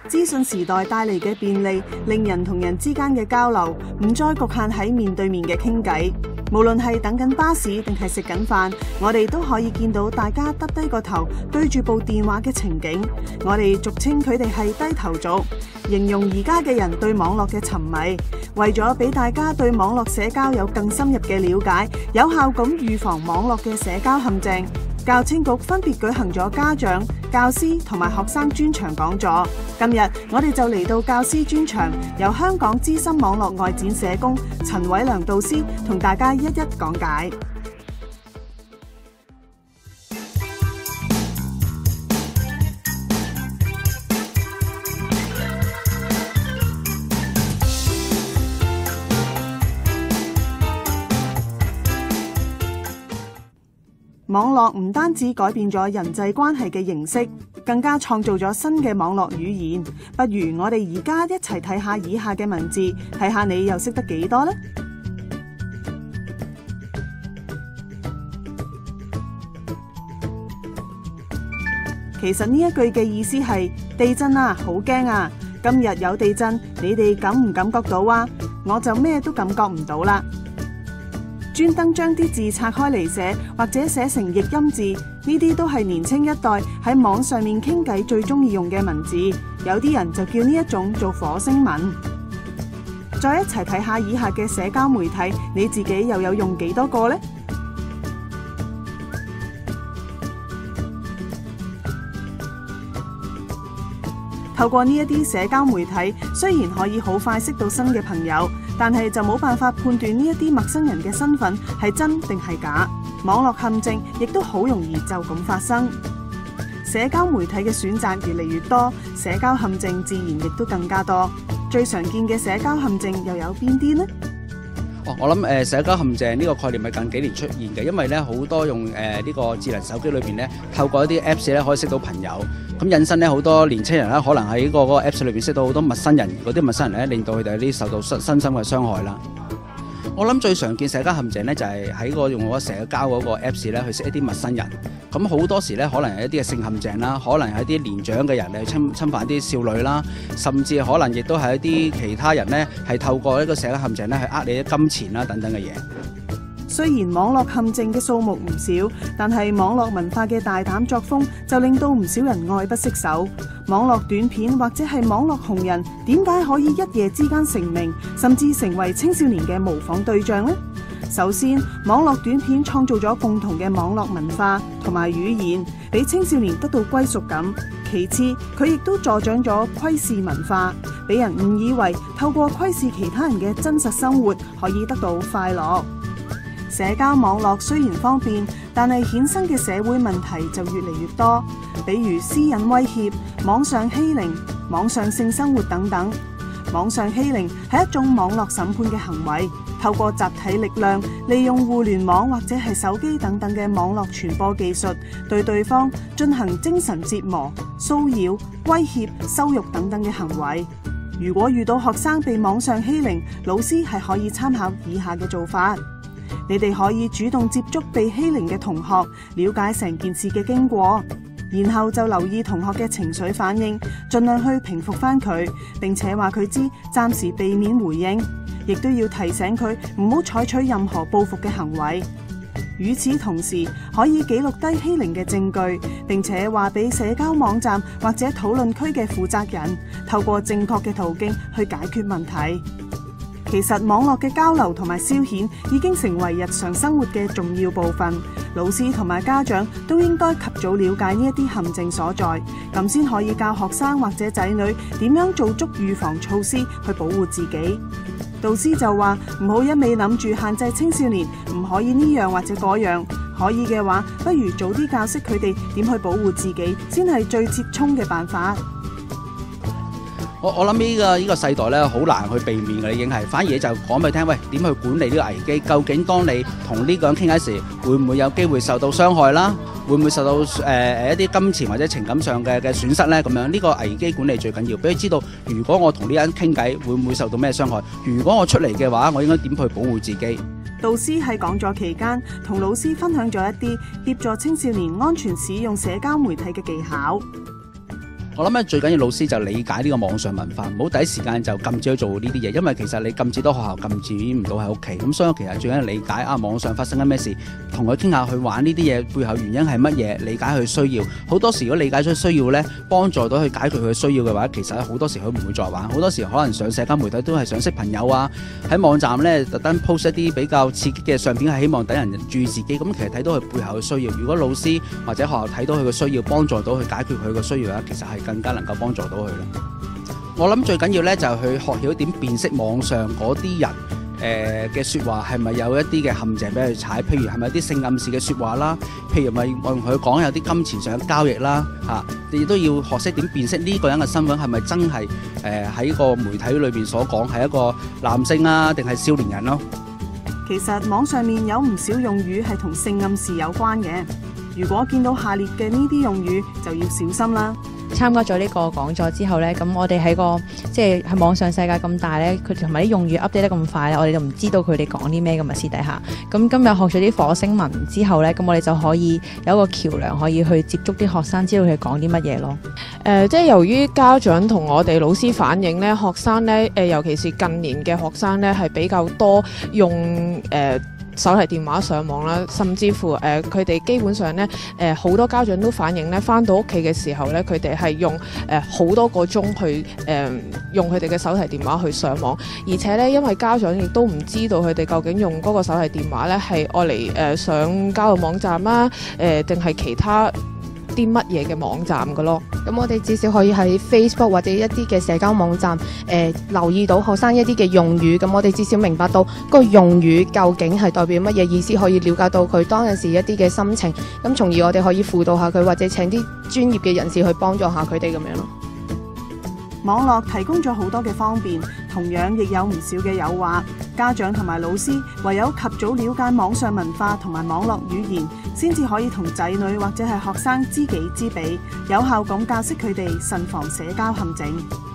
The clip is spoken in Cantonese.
資訊時代帶嚟嘅便利，令人同人之間嘅交流唔再局限喺面對面嘅傾偈。無論係等緊巴士定係食緊飯，我哋都可以見到大家耷低個頭對住部電話嘅情景。我哋俗稱佢哋係低頭族，形容而家嘅人對網絡嘅沉迷。為咗俾大家對網絡社交有更深入嘅了解，有效咁預防網絡嘅社交陷阱，教青局分別舉行咗家長、教師同埋學生專場講座。今日我哋就嚟到教師專場，由香港資深網絡外展社工陳偉良導師同大家一一講解。網絡唔單止改變咗人際關係嘅形式，更加創造咗新嘅網絡語言。不如我哋而家一齊睇下以下嘅文字，睇下你又識得幾多呢？其實呢一句嘅意思係地震啊，好驚啊！今日有地震，你哋感唔感覺到啊？我就咩都感覺唔到啦。專登將啲字拆開嚟寫，或者寫成譯音字，呢啲都係年青一代喺網上面傾偈最中意用嘅文字。有啲人就叫呢一種做火星文。再一齊睇下以下嘅社交媒體，你自己又有用幾多個呢？透過呢一啲社交媒體，雖然可以好快識到新嘅朋友，但係就冇辦法判斷呢一啲陌生人嘅身份係真定係假。網絡陷阱亦都好容易就咁發生。社交媒體嘅選擇越嚟越多，社交陷阱自然亦都更加多。最常見嘅社交陷阱又有邊啲呢？ 我諗社交陷阱呢個概念係近幾年出現嘅，因為咧好多用呢個智能手機裏邊咧，透過一啲 Apps 咧可以識到朋友，咁引申咧好多年青人咧可能喺個 Apps 裏邊識到好多陌生人，嗰啲陌生人咧令到佢哋有啲受到身心嘅傷害啦。我諗最常見社交陷阱咧就係喺個用社交嗰個 Apps 咧去識一啲陌生人，咁好多時咧可能係一啲嘅性陷阱啦，可能係一啲年長嘅人嚟侵犯啲少女啦，甚至可能亦都係一啲其他人咧係透過一個社交陷阱咧去呃你啲金錢啦等等嘅嘢。 雖然網絡陷阱嘅數目唔少，但係網絡文化嘅大膽作風就令到唔少人愛不釋手。網絡短片或者係網絡紅人，點解可以一夜之間成名，甚至成為青少年嘅模仿對象呢？首先，網絡短片創造咗共同嘅網絡文化同埋語言，俾青少年得到歸屬感。其次，佢亦都助長咗窺視文化，俾人誤以為透過窺視其他人嘅真實生活可以得到快樂。社交網絡雖然方便，但係衍生嘅社會問題就越嚟越多，比如私隱威脅、網上欺凌、網上性生活等等。網上欺凌係一種網絡審判嘅行為，透過集體力量，利用互聯網或者係手機等等嘅網絡傳播技術，對對方進行精神折磨、騷擾、威脅、羞辱等等嘅行為。如果遇到學生被網上欺凌，老師係可以參考以下嘅做法。你哋可以主動接觸被欺凌嘅同學，了解成件事嘅經過，然後就留意同學嘅情緒反應，盡量去平復翻佢，並且話佢知暫時避免回應，亦都要提醒佢唔好採取任何報復嘅行為。與此同時，可以記錄低欺凌嘅證據，並且話俾社交網站或者討論區嘅負責人，透過正確嘅途徑去解決問題。其實網絡嘅交流同埋消遣已經成為日常生活嘅重要部分，老師同埋家長都應該及早了解呢一啲陷阱所在，咁先可以教學生或者仔女點樣做足預防措施去保護自己。導師就話唔好一味諗住限制青少年唔可以呢樣或者嗰樣，可以嘅話不如早啲教識佢哋點去保護自己，先係最折衷嘅辦法。 我諗呢個世代咧好難去避免嘅，已經係反而就講俾佢聽，喂，點去管理呢個危機？究竟當你同呢個人傾偈時，會唔會有機會受到傷害啦？會唔會受到一啲金錢或者情感上嘅損失咧？咁樣呢個危機管理最緊要，俾佢知道，如果我同呢個人傾偈，會唔會受到咩傷害？如果我出嚟嘅話，我應該點去保護自己？ 導師喺講座期間，同老師分享咗一啲協助青少年安全使用社交媒體嘅技巧。 我諗咧最緊要老師就理解呢個網上文化，唔好第一時間就禁止佢做呢啲嘢，因為其實你禁止到學校，禁止唔到喺屋企。咁所以其實最緊要理解網上發生緊咩事，同佢傾下去玩呢啲嘢背後原因係乜嘢，理解佢需要。好多時如果理解咗需要呢，幫助到佢解決佢嘅需要嘅話，其實好多時佢唔會再玩。好多時可能上社交媒體都係想識朋友啊，喺網站呢特登 post 一啲比較刺激嘅相片，係希望等人注意自己。咁其實睇到佢背後嘅需要。如果老師或者學校睇到佢嘅需要，幫助到佢解決佢嘅需要嘅話，其實係更加能夠幫助到佢咯。我諗最緊要咧就係去學曉點辨識網上嗰啲人嘅説話係咪有一啲嘅陷阱俾佢踩，譬如係咪有啲性暗示嘅説話啦，譬如咪我同佢講有啲金錢上嘅交易啦，你亦都要學識點辨識呢個人嘅身份係咪真係喺個媒體裏邊所講係一個男性啊，定係少年人咯。 其實網上面有唔少用語係同性暗示有關嘅，如果見到下列嘅呢啲用語就要小心啦。 參加咗呢個講座之後呢，咁我哋喺個即係喺網上世界咁大呢，佢同埋啲用語 update 得咁快呢，我哋就唔知道佢哋講啲咩咁啊，私底下。咁今日學咗啲火星文之後呢，咁我哋就可以有一個橋梁，可以去接觸啲學生，知道佢講啲乜嘢咯。 即係由於家長同我哋老師反映呢，學生呢，尤其是近年嘅學生呢，係比較多用手提電話上網啦，甚至乎佢哋基本上咧好多家長都反映咧，返到屋企嘅時候咧，佢哋係用好多個鐘去用佢哋嘅手提電話去上網，而且咧因為家長亦都唔知道佢哋究竟用嗰個手提電話咧係愛嚟上交友網站啦，定係其他啲乜嘢嘅網站嘅咯。 咁我哋至少可以喺 Facebook 或者一啲嘅社交網站留意到學生一啲嘅用語，咁我哋至少明白到個用語究竟係代表乜嘢意思，可以了解到佢當陣時一啲嘅心情，咁從而我哋可以輔導下佢，或者請啲專業嘅人士去幫助下佢哋咁樣咯。 網絡提供咗好多嘅方便，同樣亦有唔少嘅誘惑。家長同埋老師唯有及早了解網上文化同埋網絡語言，先至可以同仔女或者係學生知己知彼，有效咁教識佢哋慎防社交陷阱。